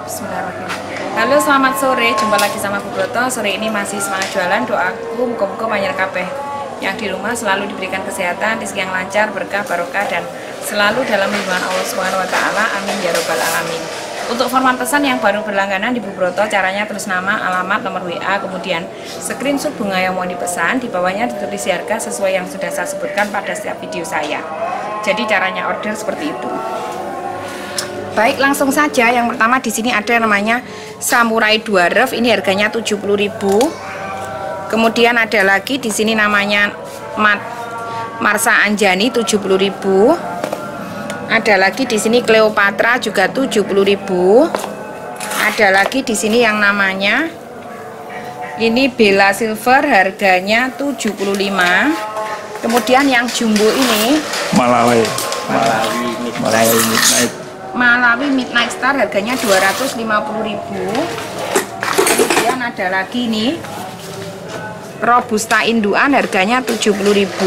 Bismillahirrahmanirrahim. Halo, selamat sore. Jumpa lagi sama Bu Broto. Sore ini masih semangat jualan. Doaku muga-muga panjenengan kabeh yang di rumah selalu diberikan kesehatan, rezeki yang lancar, berkah, barokah, dan selalu dalam lindungan Allah Subhanahu wa taala. Amin ya rabbal alamin. Untuk format pesan yang baru berlangganan di Bu Broto, caranya tulis nama, alamat, nomor WA, kemudian screenshot bunga yang mau dipesan. Di bawahnya ditulis harga sesuai yang sudah saya sebutkan pada setiap video saya. Jadi caranya order seperti itu. Baik, langsung saja. Yang pertama di sini ada namanya Samurai Dwarf. Ini harganya 70.000. Kemudian ada lagi di sini namanya Marsa Anjani 70.000. Ada lagi di sini Cleopatra juga 70.000. Ada lagi di sini yang namanya ini Bella Silver, harganya 75. Kemudian yang jumbo ini Malawi Midnight Star, harganya 250.000. Kemudian ada lagi ini Robusta Induan, harganya 70.000.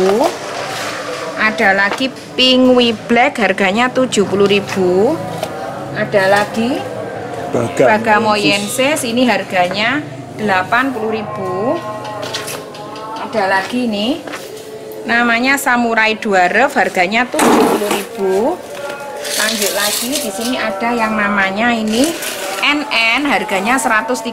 Ada lagi Pingui Black, harganya 70.000. Ada lagi Bagamoyenses, ini harganya 80.000. Ada lagi ini namanya Samurai Dwarf, harganya 70.000. Lanjut lagi, di sini ada yang namanya ini NN, harganya 130.000.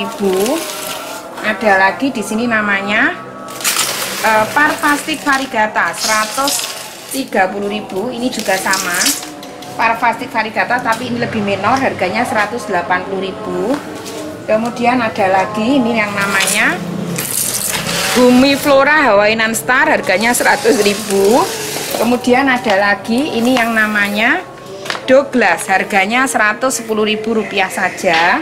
Ada lagi di sini namanya Parvastic Variegata 130.000. Ini juga sama Parvastic Variegata, tapi ini lebih minor, harganya 180.000. Kemudian ada lagi ini yang namanya Bumi Flora Hawaiian Star, harganya 100.000. Kemudian ada lagi ini yang namanya Douglas, harganya Rp110.000 saja.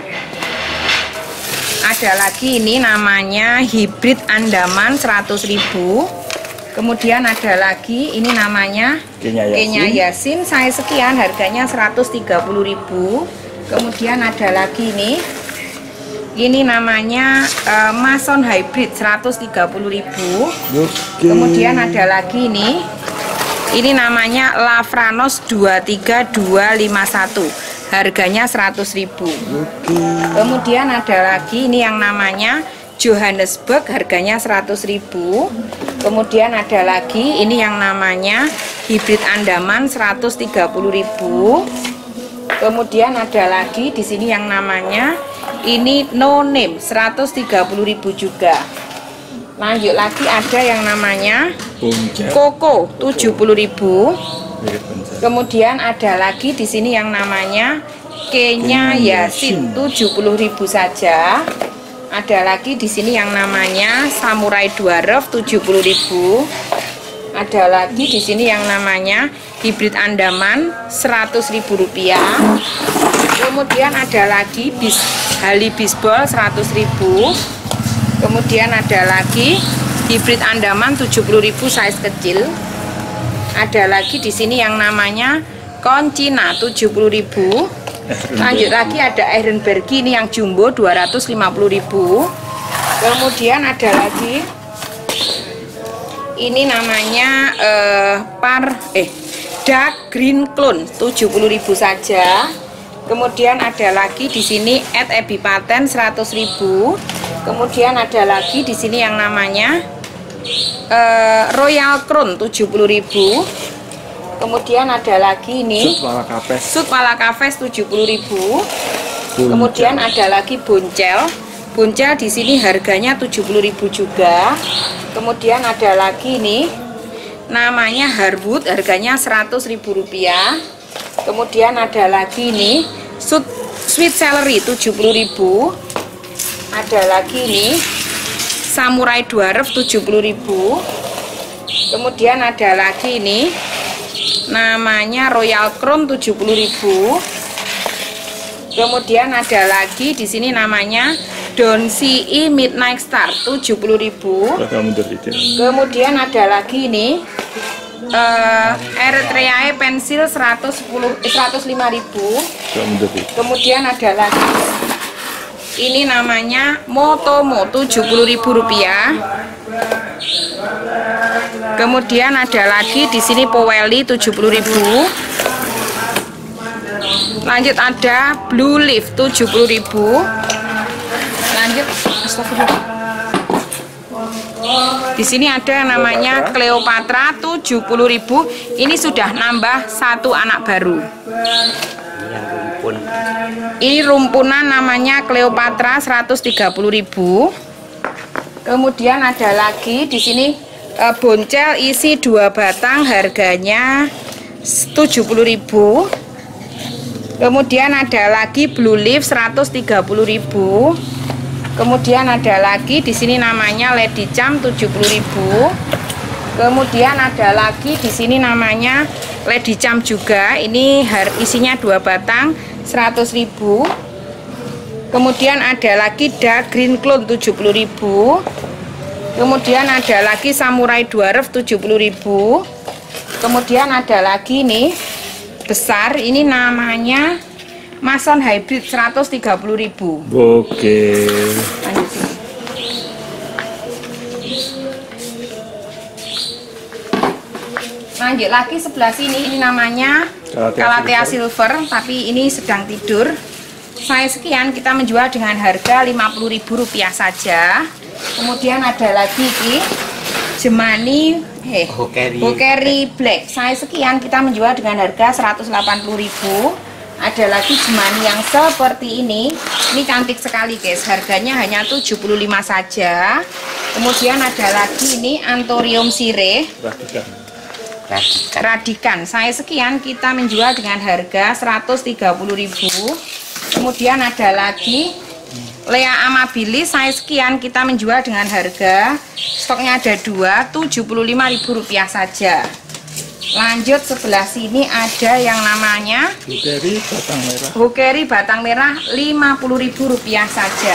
Ada lagi ini namanya Hybrid Andaman 100.000. Kemudian ada lagi ini namanya Kenya Yasin, saya sekian, harganya 130.000. Kemudian ada lagi ini namanya Mason Hybrid 130.000. Kemudian ada lagi ini namanya Lavranos 23251, harganya 100.000. Kemudian ada lagi ini yang namanya Johannesburg, harganya 100.000. Kemudian ada lagi ini yang namanya Hybrid Andaman 130.000. Kemudian ada lagi di sini yang namanya ini No Name 130.000 juga. Lanjut lagi ada yang namanya Koko 70.000. Kemudian ada lagi di sini yang namanya Kenya Yasin 70.000 saja. Ada lagi di sini yang namanya Samurai Dwarf 70.000. Ada lagi di sini yang namanya Hybrid Andaman 100.000 rupiah. Kemudian ada lagi Hali Bisbol 100.000. Kemudian ada lagi Hybrid Andaman 70.000 size kecil. Ada lagi di sini yang namanya Concina 70.000. Lanjut lagi ada Ironberg, ini yang jumbo 250.000. Kemudian ada lagi ini namanya Dark Green Clone 70.000 saja. Kemudian ada lagi di sini Ed Ebi Paten 100.000. Kemudian ada lagi di sini yang namanya Royal Crown 70.000. Kemudian ada lagi ini Sud Malakafes 70.000. Kemudian ada lagi Boncel. Boncel di sini harganya 70.000 juga. Kemudian ada lagi ini namanya Harwood, harganya 100.000 rupiah. Kemudian ada lagi ini Sweet Celery 70.000. Ada lagi ini Samurai Dwarf 70.000. Kemudian ada lagi ini namanya Royal Crown 70.000. Kemudian ada lagi di sini namanya Don CE Midnight Star 70.000. Kemudian ada lagi ini Eritreae pensil 105.000. Kemudian ada lagi ini namanya Motomo 70.000 rupiah. Kemudian ada lagi di sini Poweli 70.000. Lanjut ada blue leaf 70.000. Lanjut, astagfirullah. Di sini ada yang namanya Cleopatra 70.000. Ini sudah nambah satu anak baru. Ini rumpunan namanya Cleopatra 130.000. Kemudian ada lagi di sini boncel isi 2 batang harganya 70.000. Kemudian ada lagi blue leaf 130.000. Kemudian ada lagi di sini namanya Lady Charm 70.000. Kemudian ada lagi di sini namanya Lady Charm juga. Ini isinya 2 batang 100.000. Kemudian ada lagi dark green clone 70.000. Kemudian ada lagi samurai dwarf 70.000. Kemudian ada lagi nih besar, ini namanya Mason hybrid 130.000. Oke. Lanjut lagi sebelah sini, ini namanya Calathea silver, tapi ini sedang tidur. Saya sekian kita menjual dengan harga Rp50.000 saja. Kemudian ada lagi ini Jemani Hokeri Black. Saya sekian kita menjual dengan harga Rp180.000. Ada lagi Jemani yang seperti ini cantik sekali guys, harganya hanya 75 saja. Kemudian ada lagi ini Anthurium Sire Radikan. Saya sekian kita menjual dengan harga Rp130.000. Kemudian ada lagi Lea Amabilis, saya sekian kita menjual dengan harga, stoknya ada 2, Rp75.000 saja. Lanjut sebelah sini ada yang namanya Hokeri batang merah Rp50.000 saja.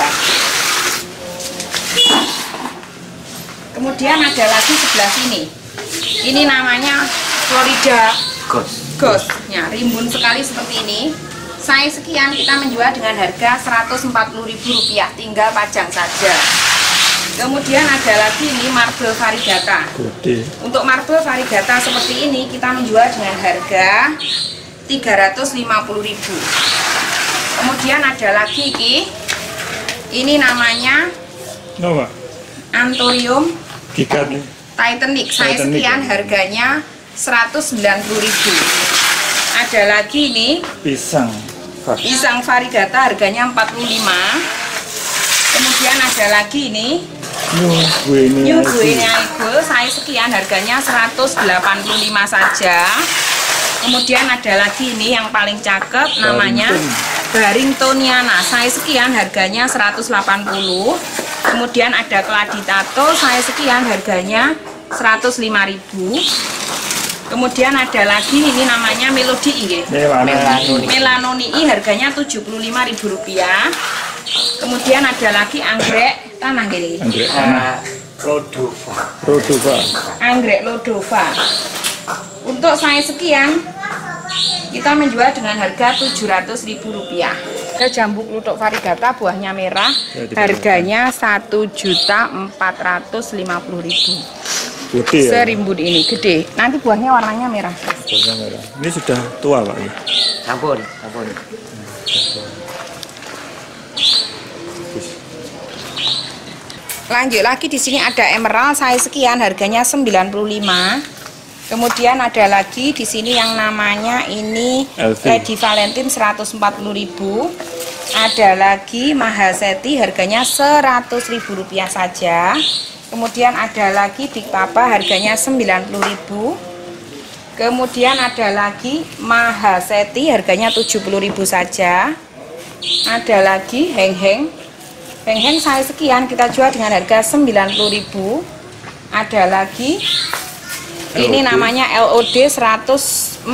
Kemudian ada lagi sebelah sini, ini namanya Florida Ghost. Ya, rimbun sekali seperti ini. Saya sekian kita menjual dengan harga Rp140.000, tinggal pajang saja. Kemudian ada lagi ini marble variegata. Untuk marble variegata seperti ini kita menjual dengan harga Rp350.000. Kemudian ada lagi ini namanya Anthurium Titanic. Saya sekian harganya Rp190.000. Ada lagi ini pisang variegata, harganya Rp45. Kemudian ada lagi ini New Guinea Eagle, saya sekian harganya Rp185 saja. Kemudian ada lagi ini yang paling cakep namanya Barringtoniana, saya sekian harganya Rp180. Kemudian ada Claditato, saya sekian harganya Rp105.000. Kemudian ada lagi ini namanya Melody Melanonii, harganya Rp75.000. Kemudian ada lagi anggrek tanah gini. Anggrek Lodova. Untuk saya sekian kita menjual dengan harga Rp700.000. Ada jambu kluthuk variegata, buahnya merah, harganya Rp1.450.000. Serimbun ini gede, nanti buahnya warnanya merah. Ini sudah tua Pak. Sampun. Lanjut lagi di sini ada emerald, saya sekian harganya 95. Kemudian ada lagi di sini yang namanya ini Lady Valentine 140.000. Ada lagi Mahaseti, harganya Rp100.000 saja. Kemudian ada lagi Big Papa, harganya 90.000. Kemudian ada lagi Mahaseti, harganya 70.000 saja. Ada lagi Heng Heng saya sekian kita jual dengan harga 90.000. Ada lagi ini namanya LOD 140.000.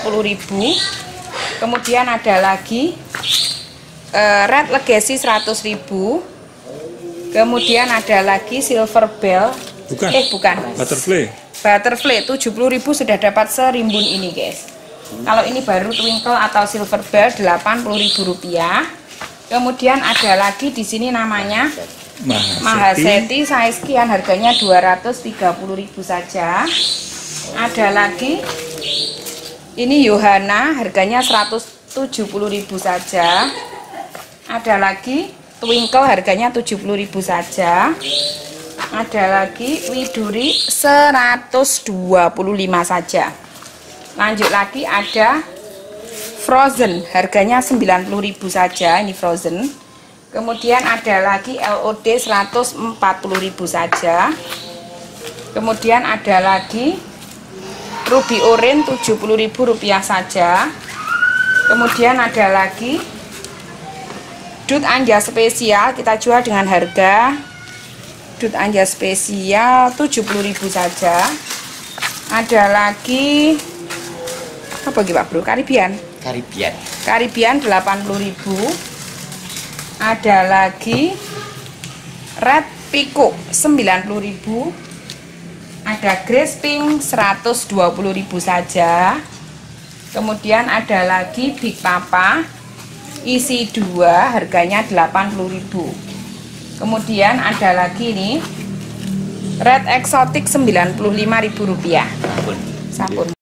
Kemudian ada lagi Red Legacy 100.000. Kemudian ada lagi Silver Bell. Bukan. Butterfly 70.000 sudah dapat serimbun ini guys. Kalau ini baru Twinkle atau Silver Bell Rp80.000. Kemudian ada lagi di sini namanya Mahaseti, saya sekian harganya Rp230.000 saja. Ada lagi ini Yohana, harganya 70.000 saja. Ada lagi Twinkle, harganya 70.000 saja. Ada lagi Widuri 125 saja. Lanjut lagi ada Frozen, harganya 90.000 saja. Ini Frozen. Kemudian ada lagi LOD 140.000 saja. Kemudian ada lagi Ruby Orange 70.000 rupiah saja. Kemudian ada lagi Dut Anja spesial, kita jual dengan harga Dut Anja spesial 70.000 saja. Ada lagi apa lagi Pak Bro? Karibian 80.000. Ada lagi Red Pico 90.000. Ada Grace Pink 120.000 saja. Kemudian ada lagi Big Papa isi 2, harganya 80.000. Kemudian ada lagi nih Red Exotic 95.000 rupiah. Sabun.